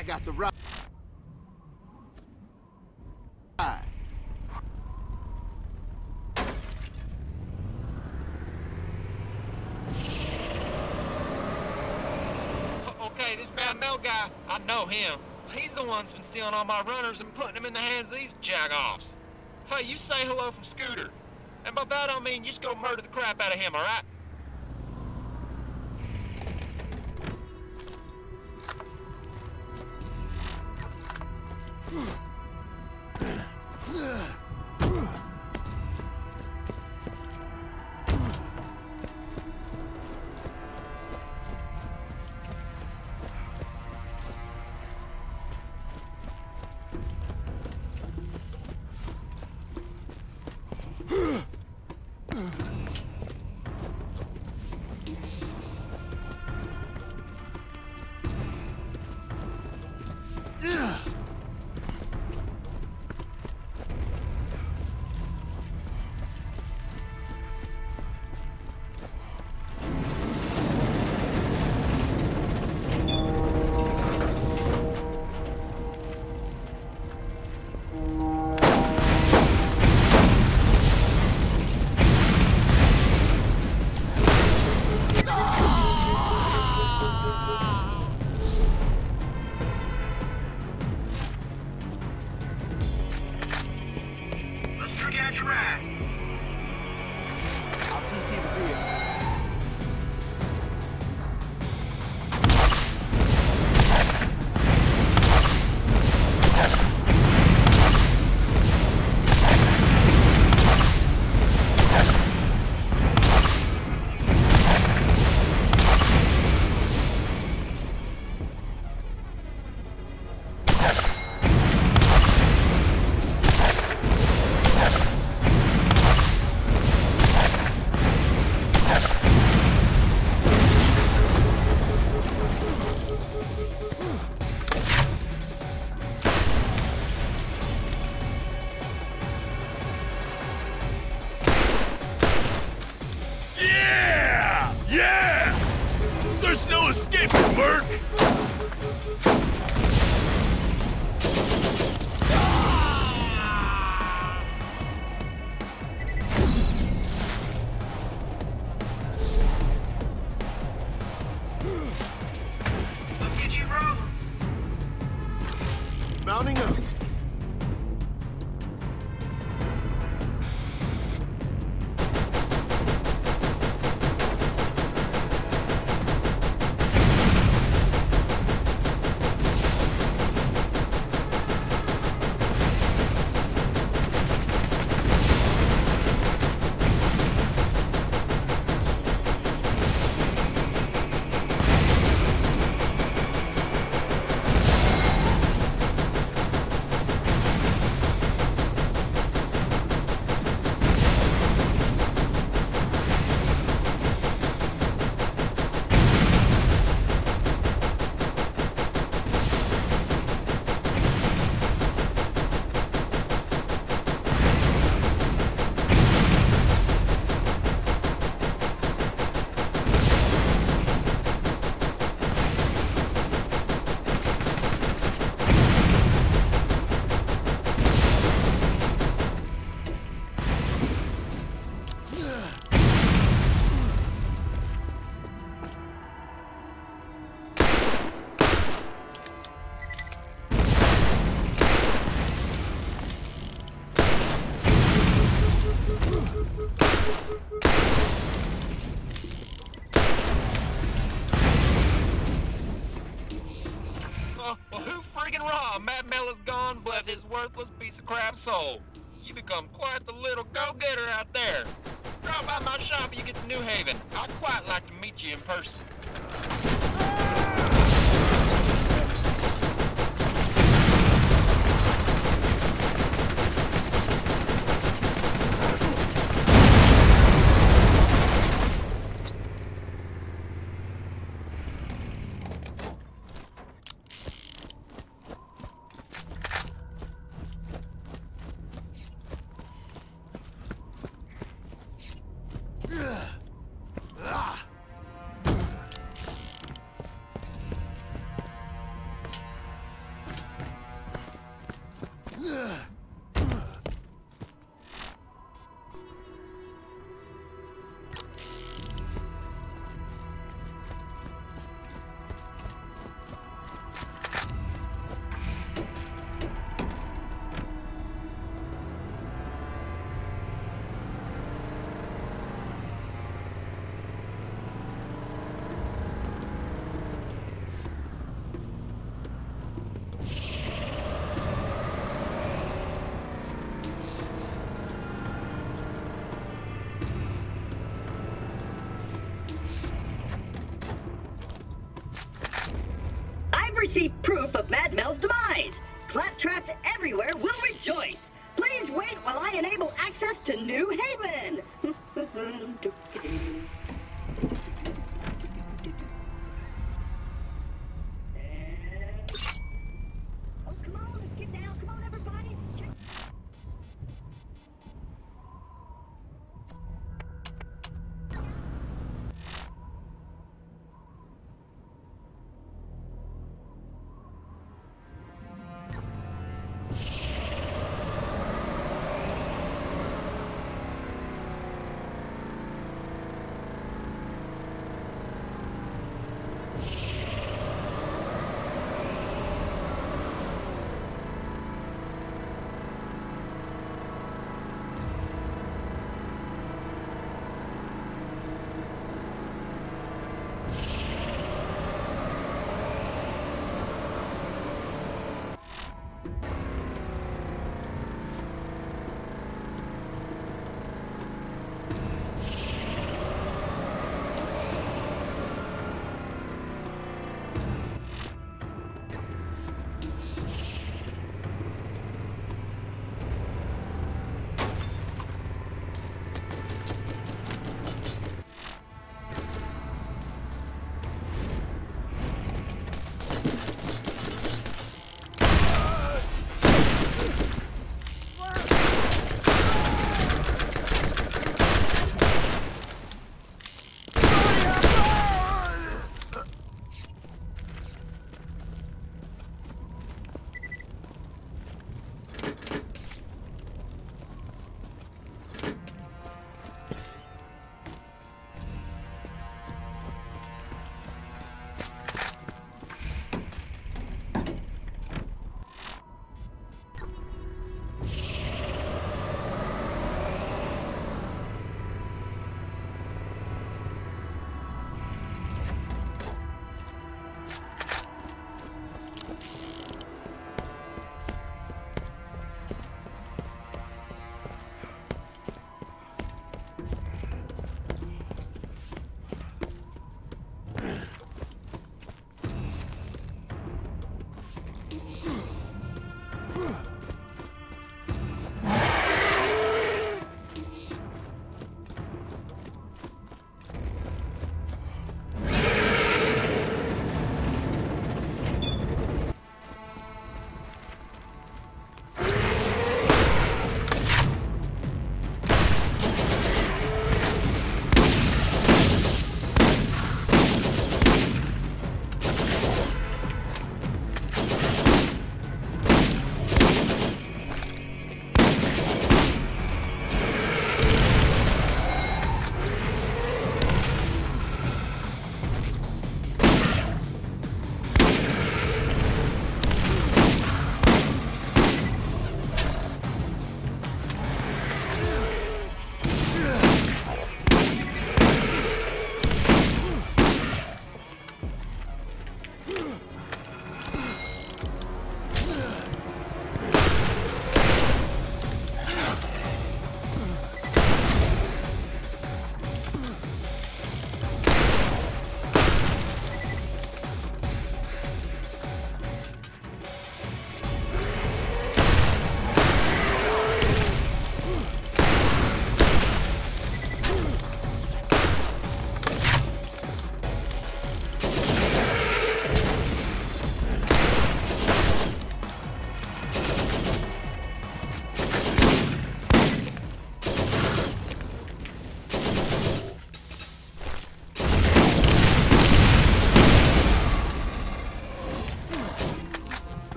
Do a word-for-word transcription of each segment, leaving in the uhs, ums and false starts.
I got the right. Okay, this bad Mel guy, I know him. He's the one that's been stealing all my runners and putting them in the hands of these jagoffs. Hey, you say hello from Scooter. And by that I mean you just go murder the crap out of him, all right? Mounting up. Mad Mel is gone, bless his worthless piece of crap soul. You become quite the little go-getter out there. Drop by my shop, you get to New Haven. I'd quite like to meet you in person. received proof of Mad Mel's demise. Claptraps everywhere will rejoice. Please wait while I enable access to New Haven. Oh, come on, let's get down. Come on, everybody. Check.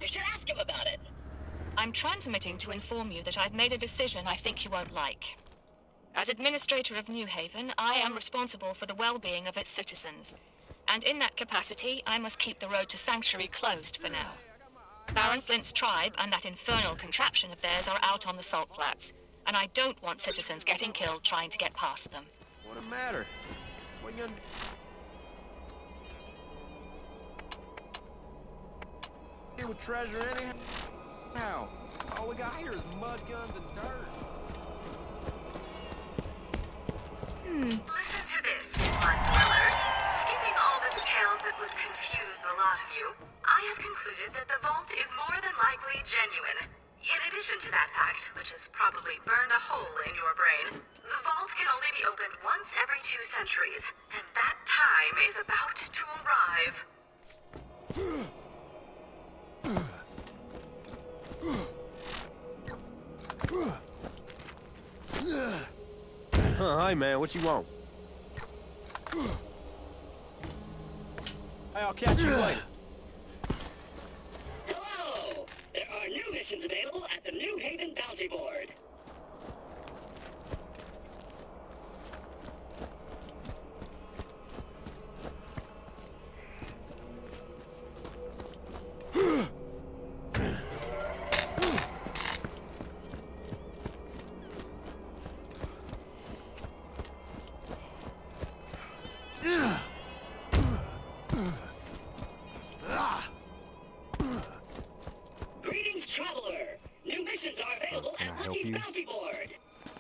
You should ask him about it. I'm transmitting to inform you that I've made a decision I think you won't like. As Administrator of New Haven, I am responsible for the well-being of its citizens. And in that capacity, I must keep the road to Sanctuary closed for now. Baron Flint's tribe and that infernal contraption of theirs are out on the salt flats, and I don't want citizens getting killed trying to get past them. What's the matter? What you gonna do with treasure anyhow? All we got here is mud guns and dirt. Hmm. Listen to this, mud dwellers. Skipping all the details that would confuse the lot of you, I have concluded that the vault is more than likely genuine. In addition to that fact, which has probably burned a hole in your brain, the vault can only be opened once every two centuries, and that time is about to arrive. Huh, hi man, what you want? Hey, I'll catch you later. Hello! There are new missions available at the New Haven Bounty Board. Greetings, traveler! New missions are available Can I at help Lucky's you? Bounty Board.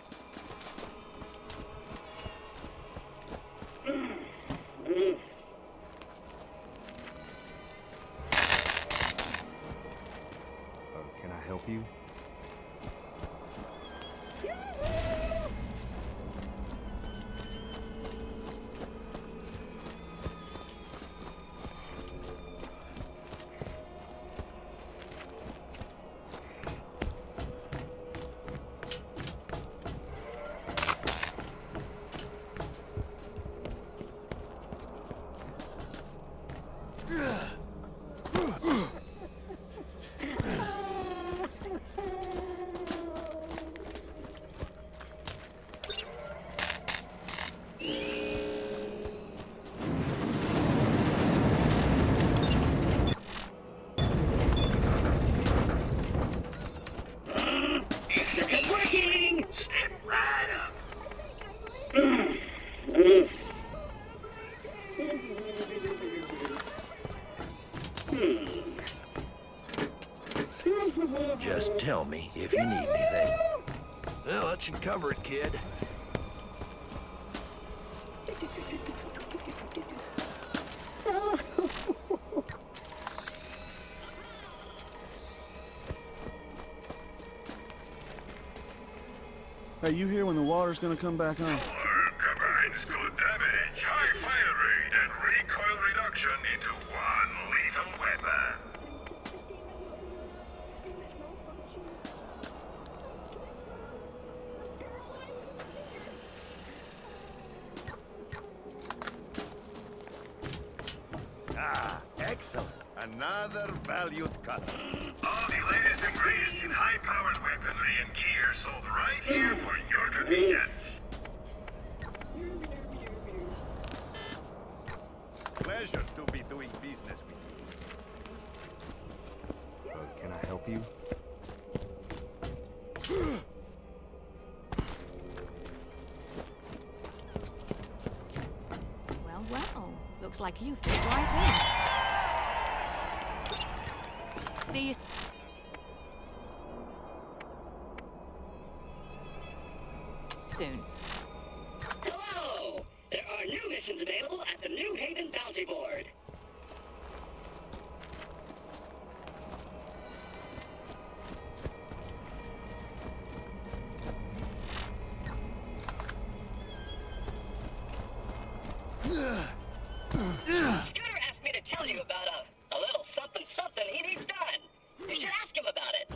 Uh, can I help you? It's working! Step right up. Just tell me if you need anything. Well, that should cover it, kid. Hey, you hear when the water's gonna come back on? Combines good damage, high fire rate, and recoil reduction into one lethal weapon. Ah, excellent. Another valued customer. All the latest and greatest in high-powered weaponry and gear sold right here for your convenience. Pleasure to be doing business with you. Uh, can I help you? Well, well. Looks like you fit right in. See you soon. Hello! There are new missions available at the New Haven Bounty Board. Scooter asked me to tell you about a, a little something something he needs done. You should ask him about it.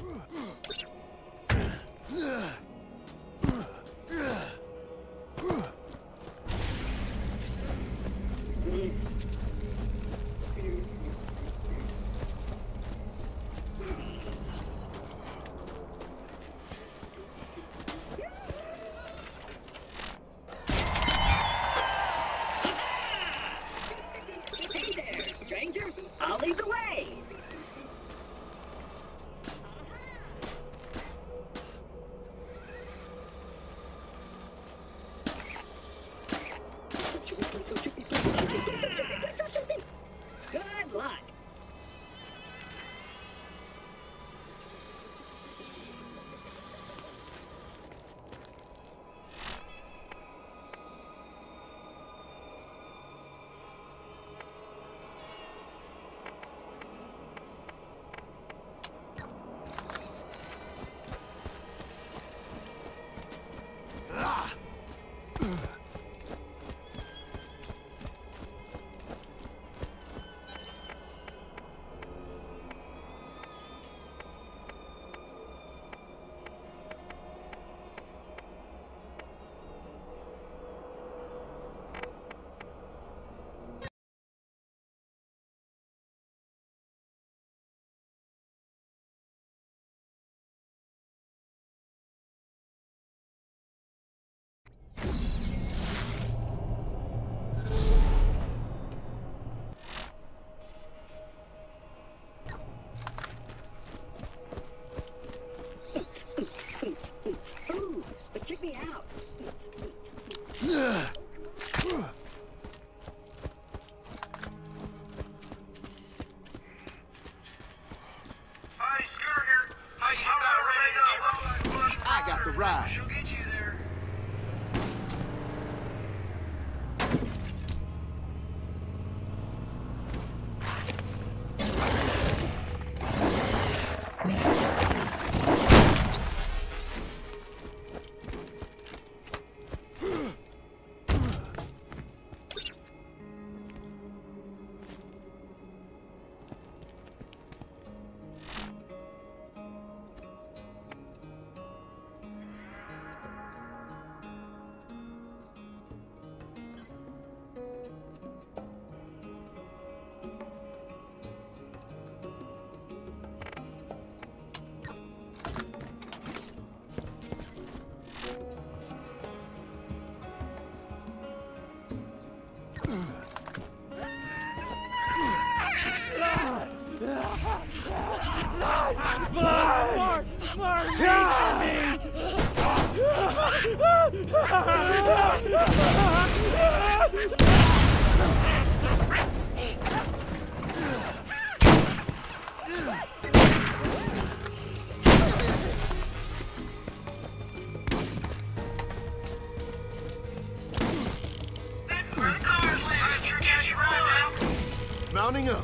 Mounting up.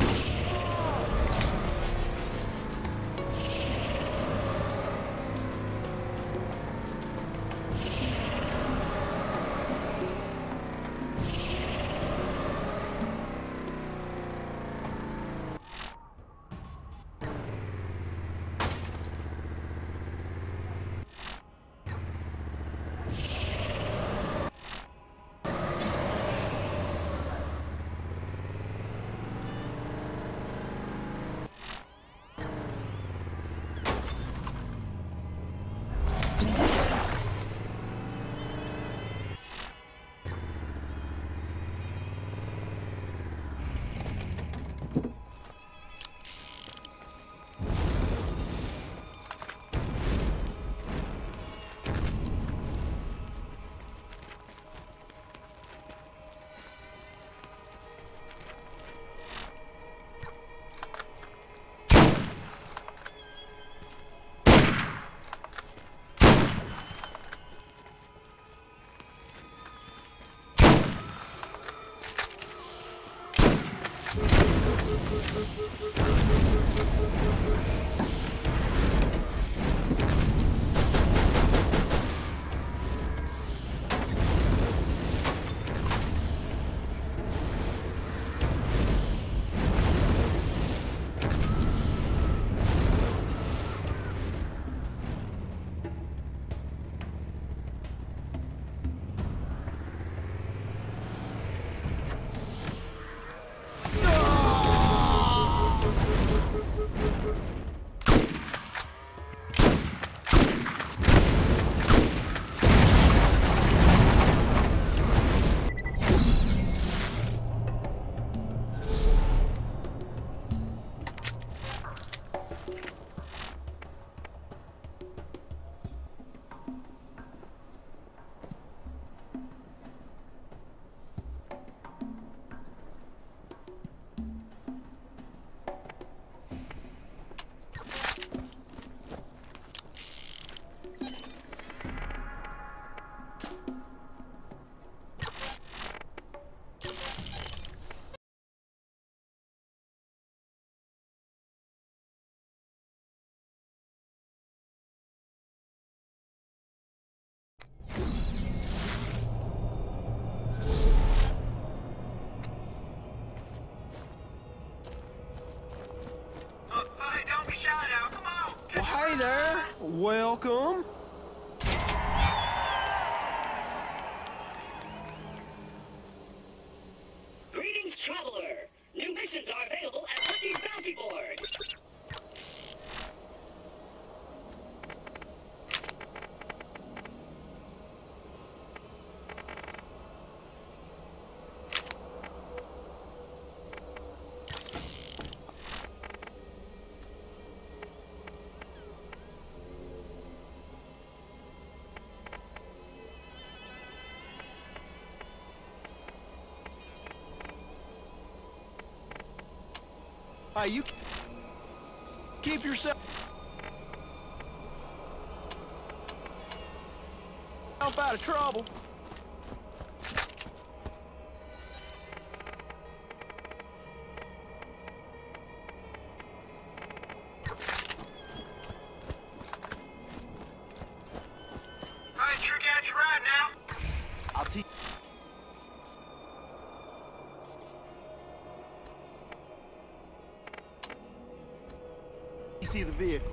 Hey there! Welcome! Greetings, traveler! New missions are available at Lucky's Bounty Board! Hey, you keep yourself out of trouble. Alright, sure got you right now. I'll teach. You see the vehicle.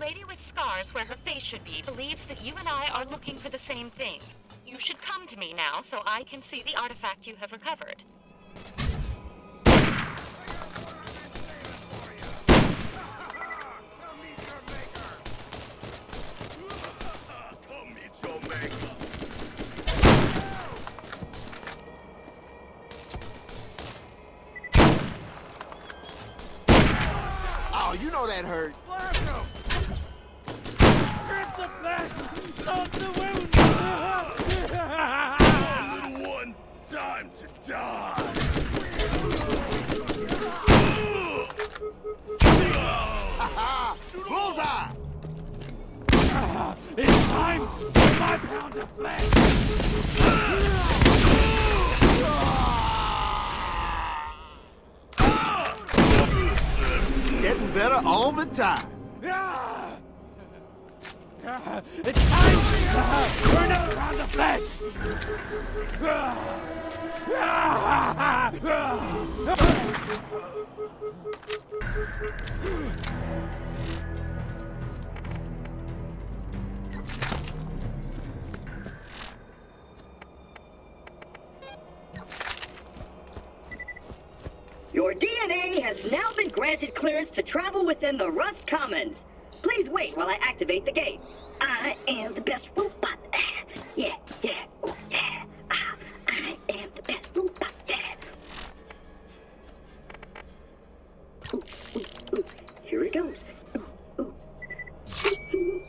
lady with scars where her face should be believes that you and I are looking for the same thing. You should come to me now so I can see the artifact you have recovered. Oh, you know that hurt. Blast him! Grip the flesh! Stop the wound! Little one, time to die! Ha-ha! Bullseye! It's time for my pound of flesh! Getting better all the time. It's time for another round of flesh! Your D N A has now been granted clearance to travel within the Rust Commons. Please wait while I activate the gate. I am the best robot. Yeah, yeah, oh yeah. Ah, I am the best robot, yeah. Ooh, ooh, ooh. Here it goes. Ooh, ooh. Ooh.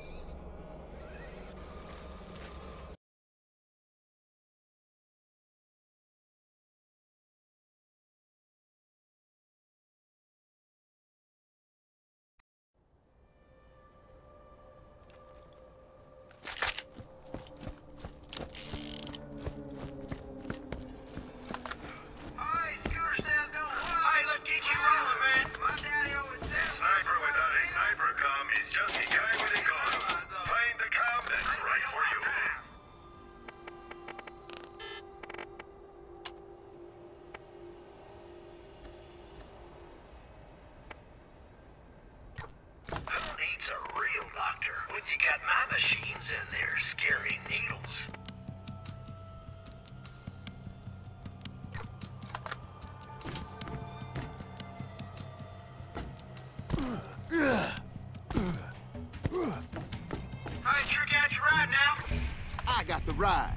Machines and their scary needles. Hey, sure got your ride now. I got the ride.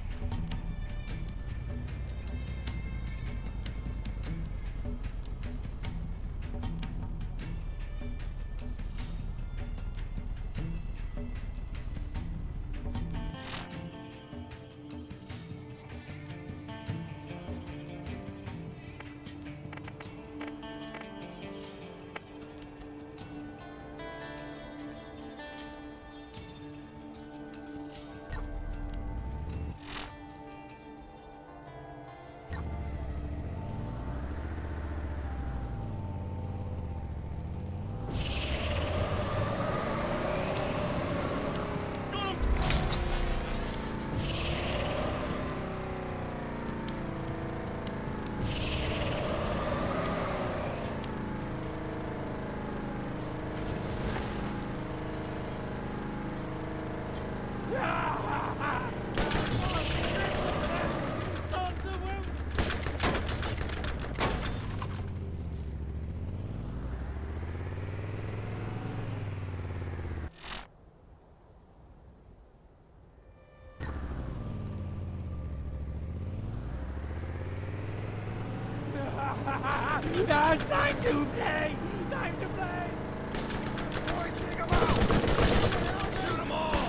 Time to play! Time to play! Boys, take them out! Shoot them all!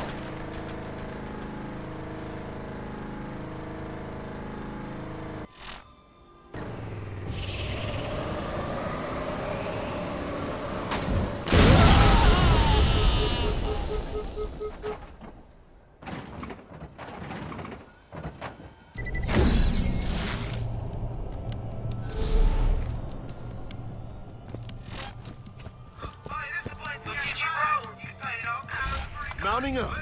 Mounting up.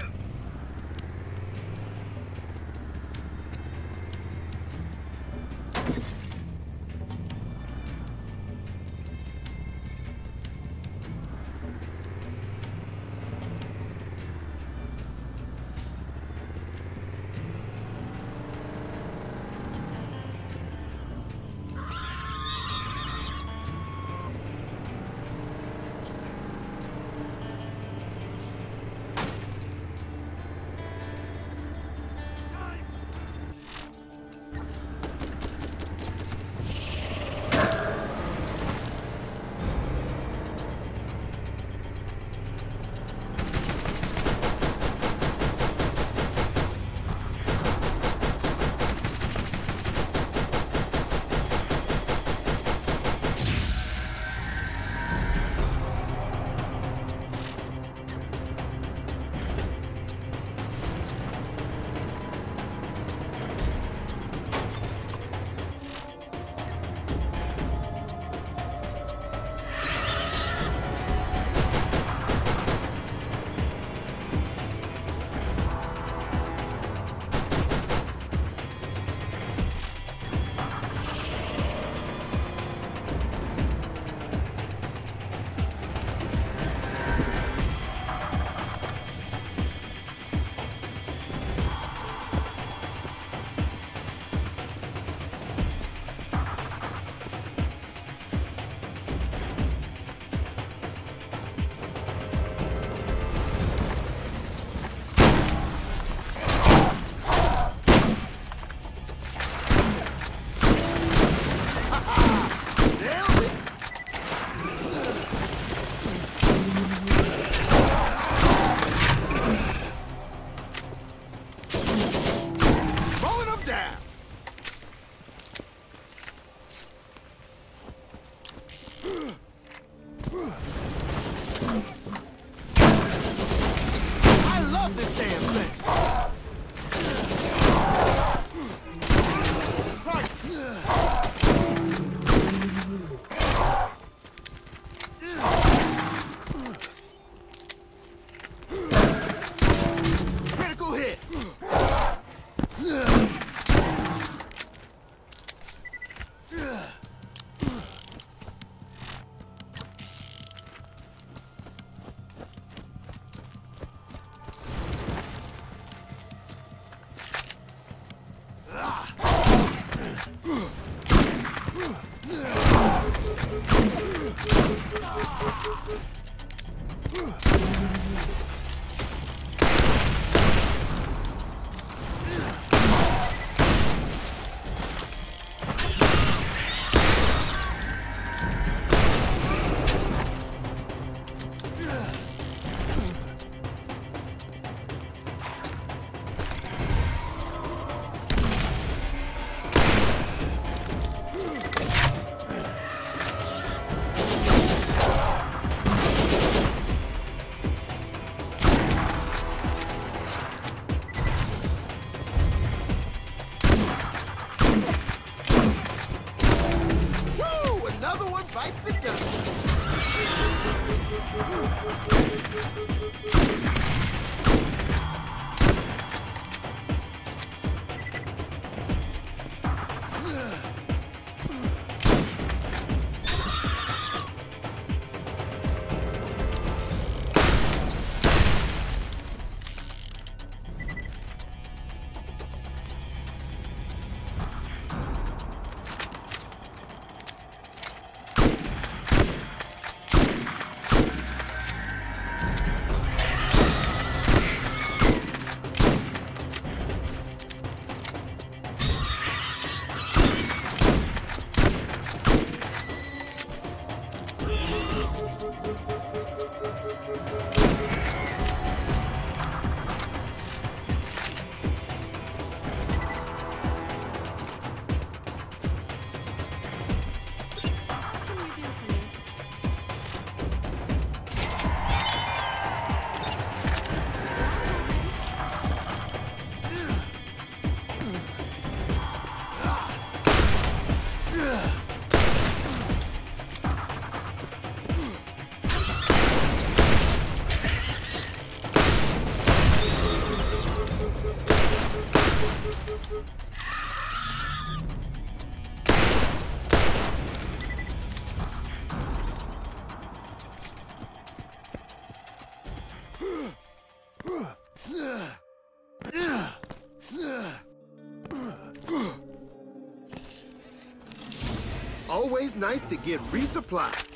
always nice to get resupplied.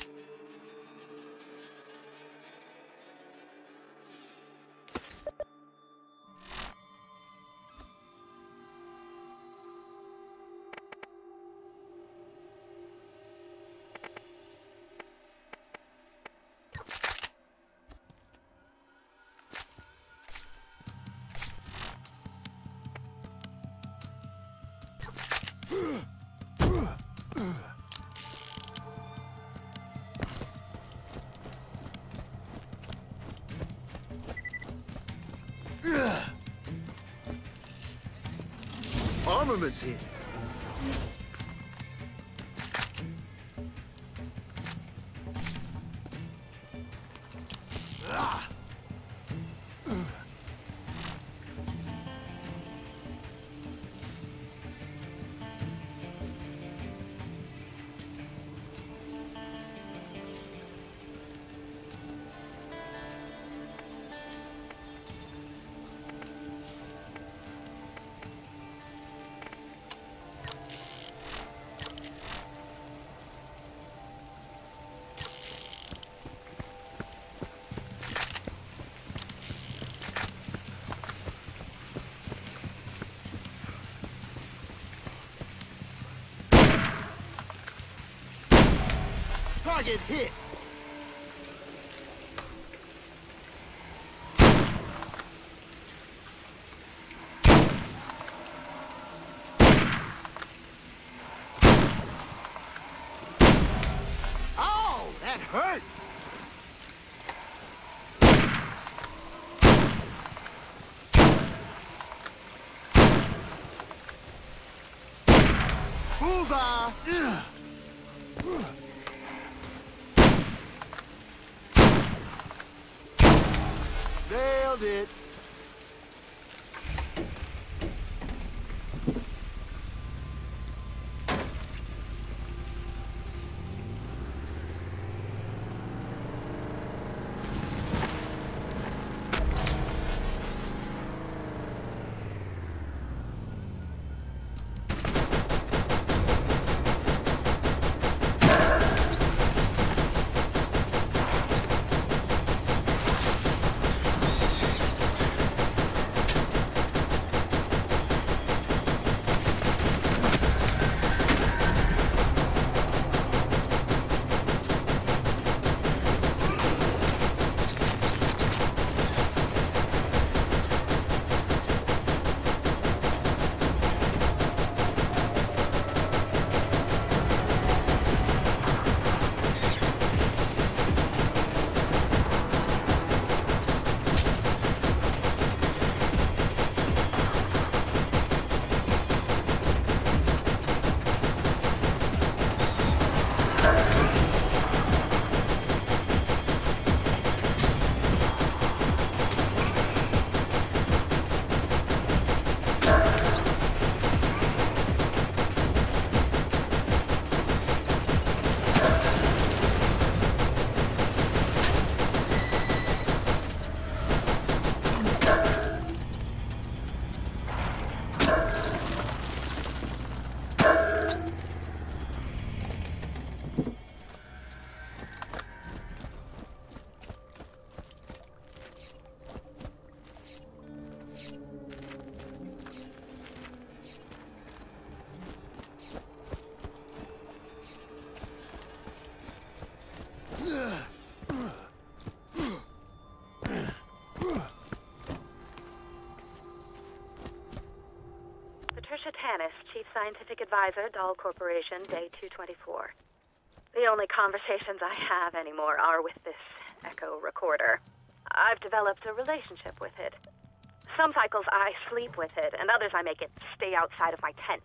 Armaments here. Ah. Target hit. Oh, that hurt. Bullseye. Yeah. Nailed it. Chief Scientific Advisor, Dahl Corporation, Day two twenty-four. The only conversations I have anymore are with this echo recorder. I've developed a relationship with it. Some cycles I sleep with it, and others I make it stay outside of my tent.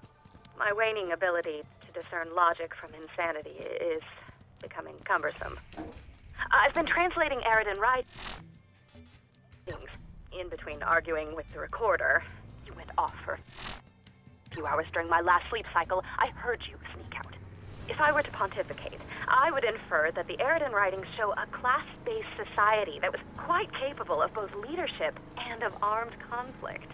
My waning ability to discern logic from insanity is becoming cumbersome. I've been translating Aridin writings. In between arguing with the recorder, you went off for a few hours during my last sleep cycle. I heard you sneak out. If I were to pontificate, I would infer that the Aridin writings show a class-based society that was quite capable of both leadership and of armed conflict.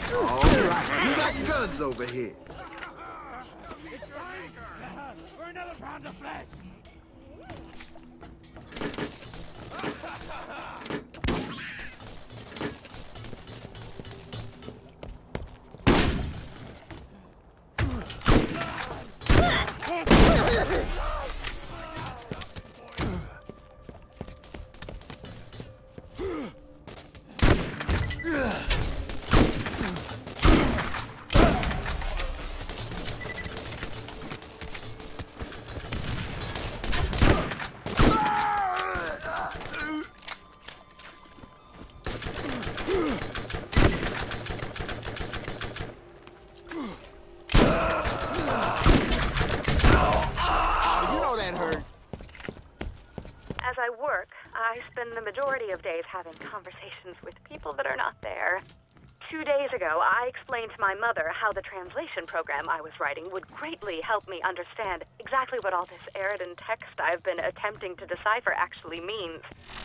All right, we got guns over here. It's time for another pound of flesh. I spend the majority of days having conversations with people that are not there. Two days ago, I explained to my mother how the translation program I was writing would greatly help me understand exactly what all this Eridan text I've been attempting to decipher actually means.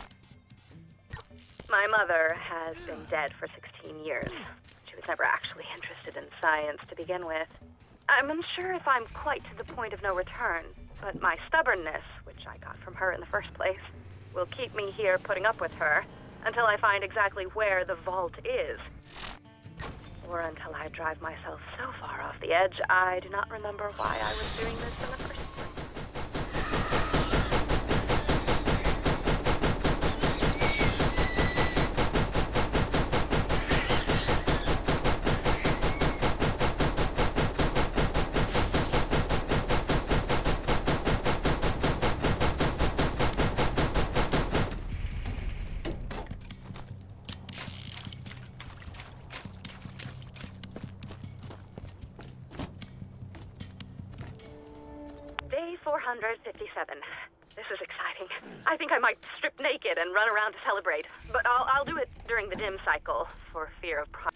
My mother has been dead for sixteen years. She was never actually interested in science to begin with. I'm unsure if I'm quite to the point of no return, but my stubbornness, which I got from her in the first place, will keep me here putting up with her until I find exactly where the vault is. Or until I drive myself so far off the edge, I do not remember why I was doing this in the first place. Day four hundred fifty-seven. This is exciting. I think I might strip naked and run around to celebrate, but I'll, I'll do it during the dim cycle for fear of prying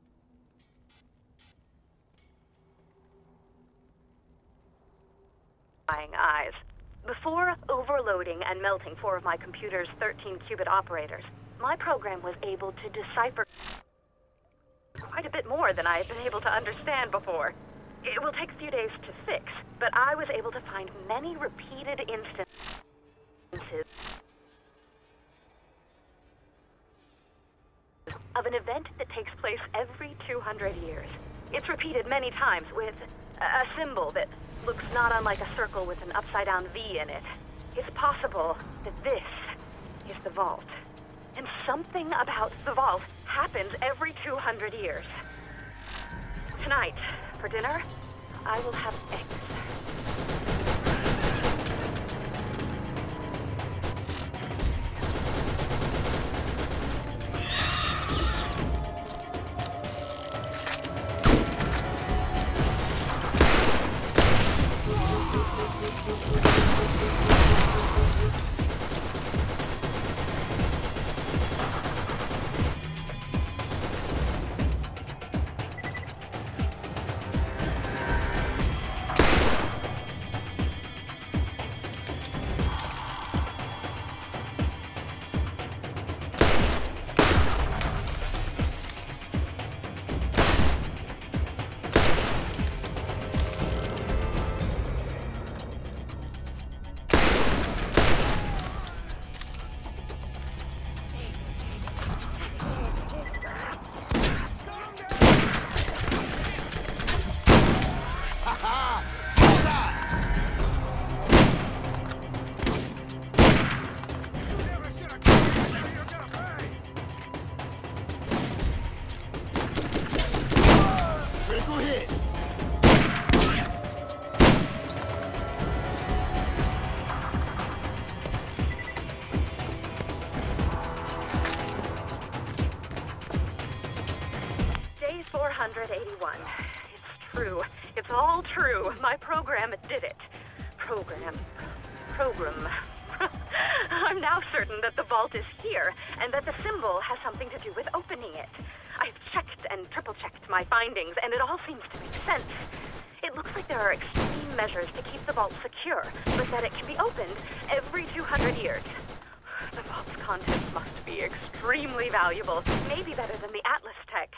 eyes. Before overloading and melting four of my computer's thirteen qubit operators, my program was able to decipher quite a bit more than I had been able to understand before. It will take a few days to fix, but I was able to find many repeated instances of an event that takes place every two hundred years. It's repeated many times with a symbol that looks not unlike a circle with an upside-down V in it. It's possible that this is the vault. And something about the vault happens every two hundred years. Tonight, for dinner, I will have eggs. four hundred eighty-one. It's true. It's all true. My program did it. Program. Program. I'm now certain that the vault is here, and that the symbol has something to do with opening it. I've checked and triple-checked my findings, and it all seems to make sense. It looks like there are extreme measures to keep the vault secure, but that it can be opened every two hundred years. The vault's contents must be extremely valuable, maybe better than the Atlas tech.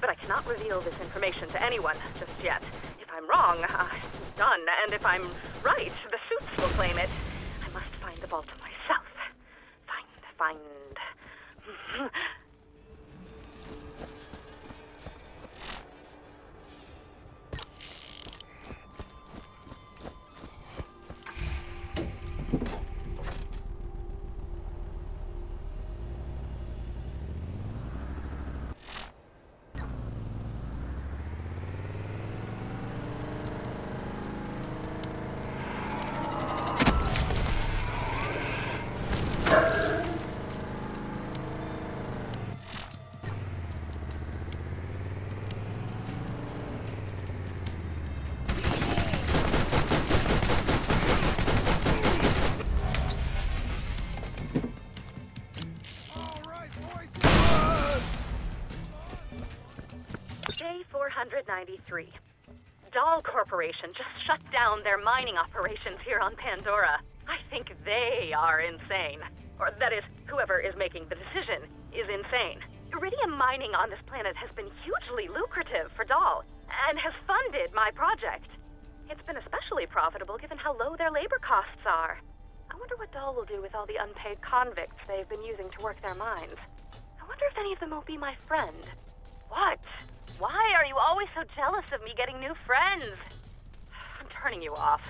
but I cannot reveal this information to anyone just yet. If I'm wrong, uh, it's done, and if I'm right, the suits will claim it. I must find the vault myself. Find, find... four ninety-three. Dahl Corporation just shut down their mining operations here on Pandora. I think they are insane. Or that is, whoever is making the decision is insane. Iridium mining on this planet has been hugely lucrative for Dahl, and has funded my project. It's been especially profitable given how low their labor costs are. I wonder what Dahl will do with all the unpaid convicts they've been using to work their mines. I wonder if any of them will be my friend. What? Why are you always so jealous of me getting new friends? I'm turning you off.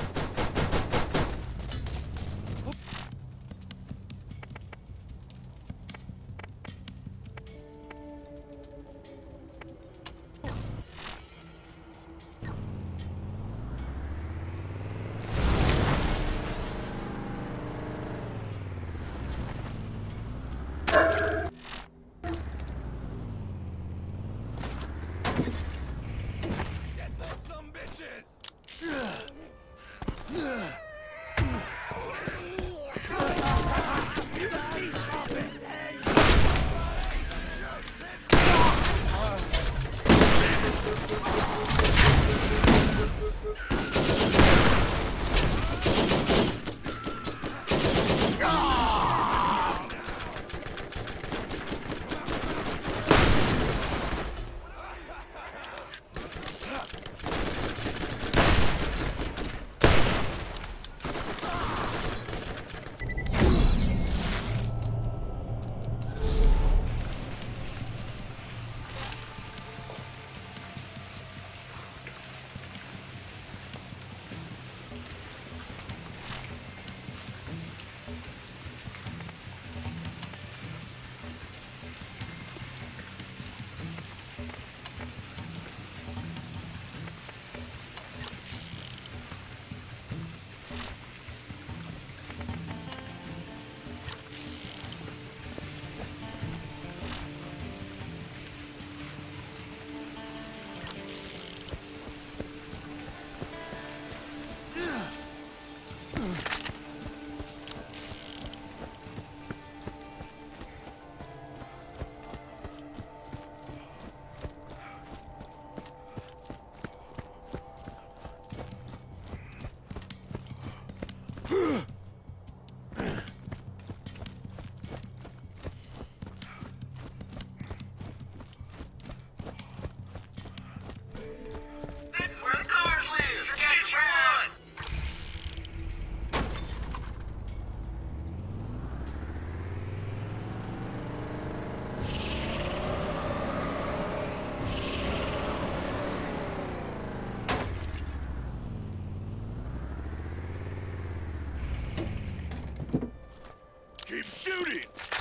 Keep shooting!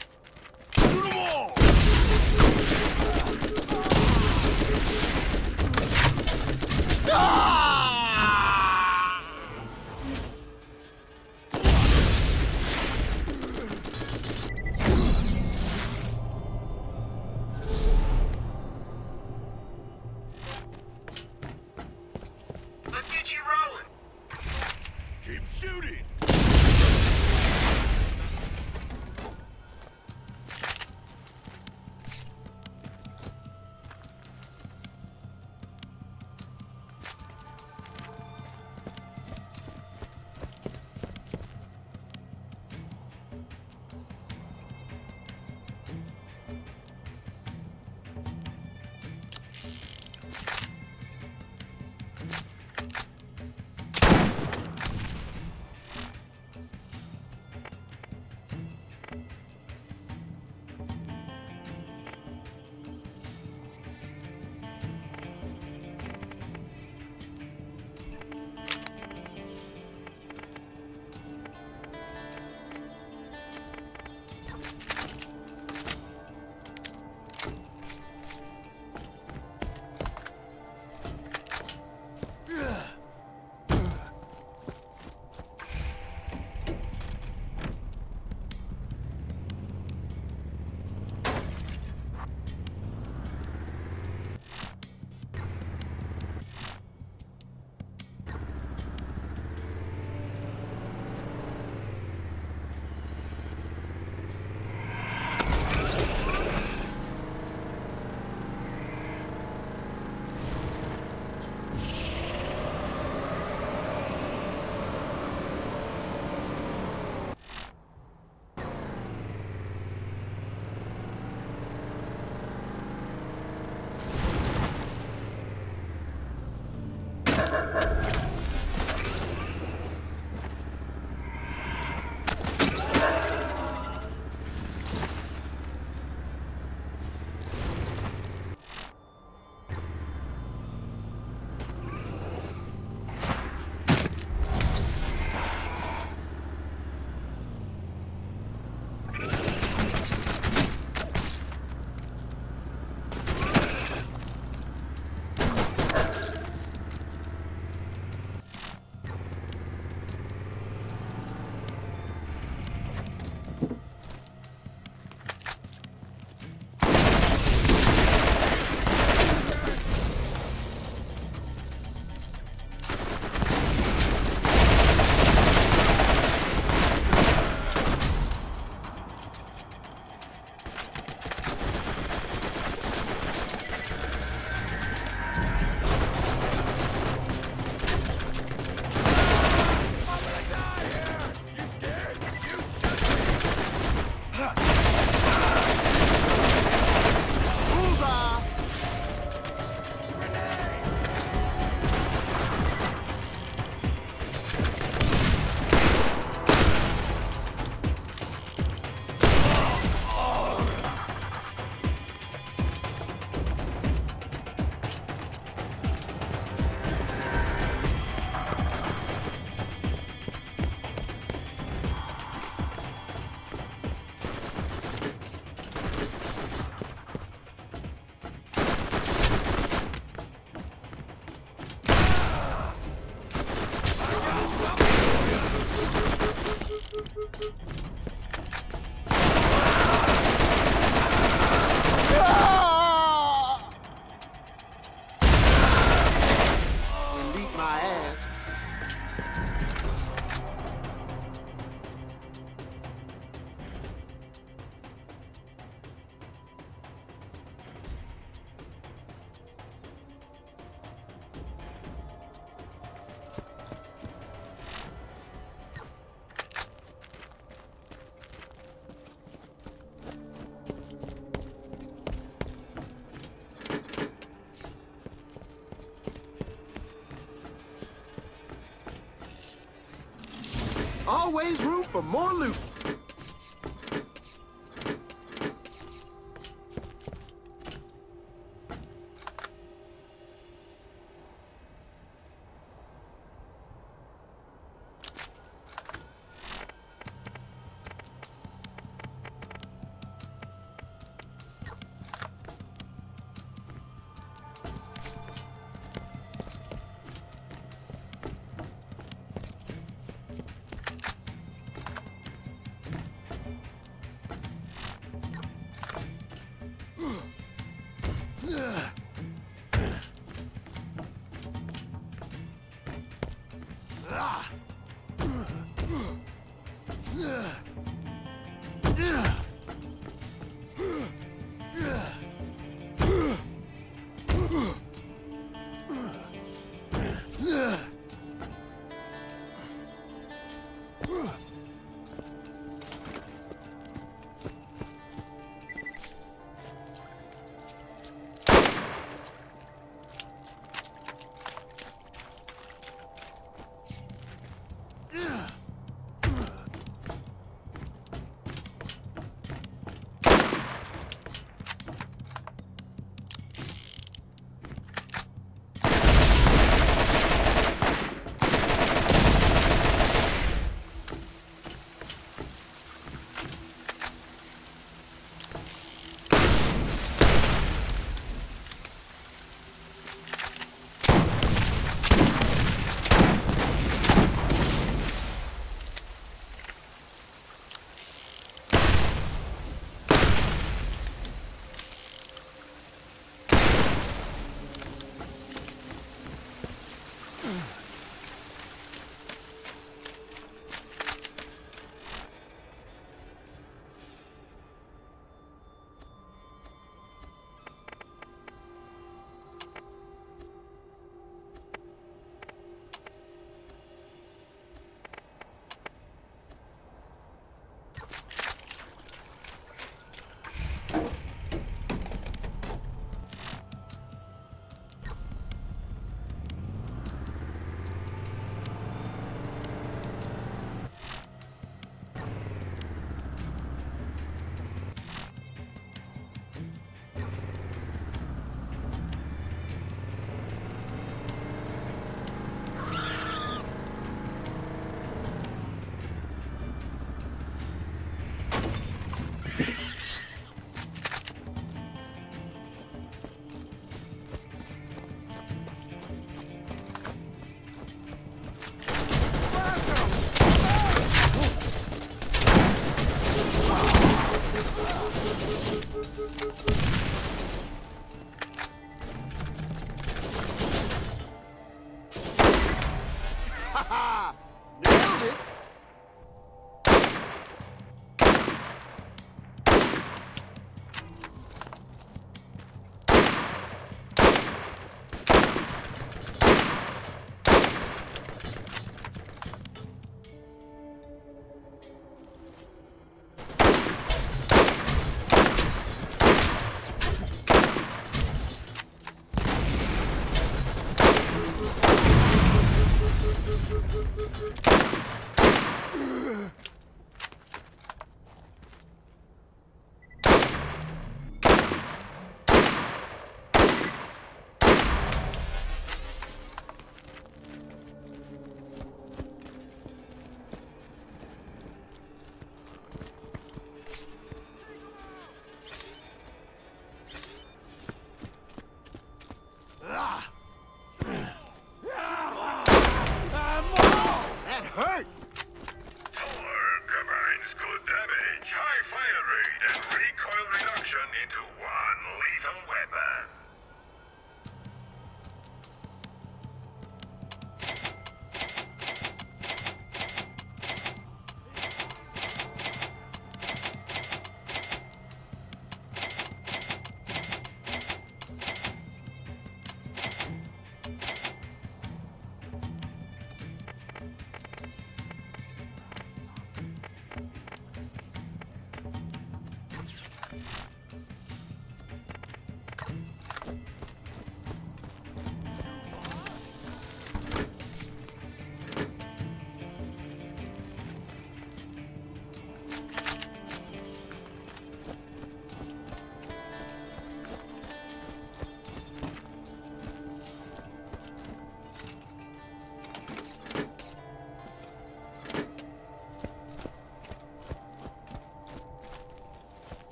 Shoot them all! Ah! Let's get you rolling! Keep shooting! Always room for more loot.